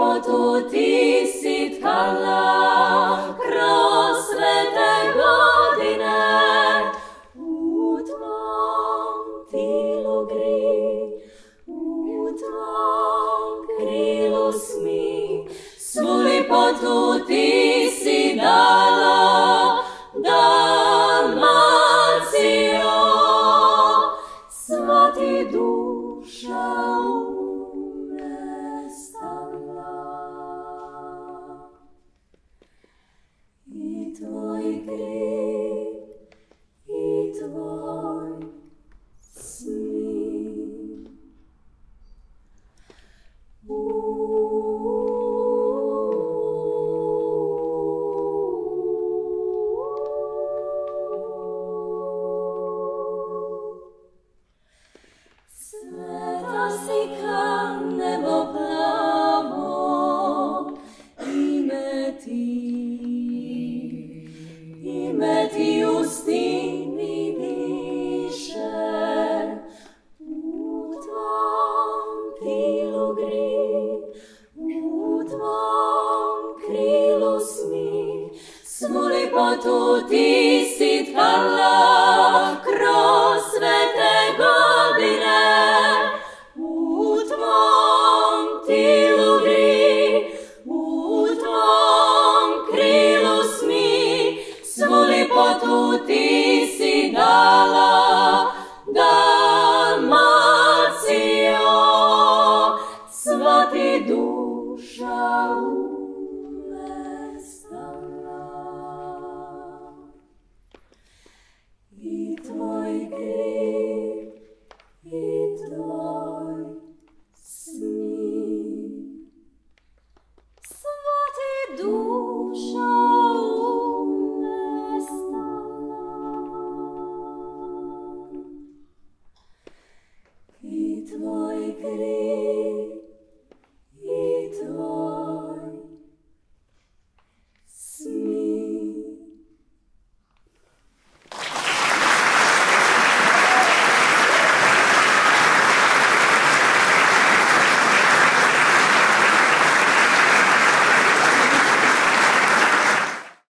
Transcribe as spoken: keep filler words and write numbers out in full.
ljepotu ti si tkala kroz sve te godine. U tvom tilu gri, u tvom krilu smi, svu ljepotu ti si dala, Dalmacijo. Sva ti duša i tvoj krik, i tvoj smih. Sveta si ka nebo plavo, ime ti, ime ti u stini diše. U tvom tilu gri, u tvom krilu smi, svu ljepotu ti si tkala kroz sve te godine. U tvom tilu gri, u tvom krilu smi, svu ljepotu ti si dala, Dalmacijo. Sva ti duša u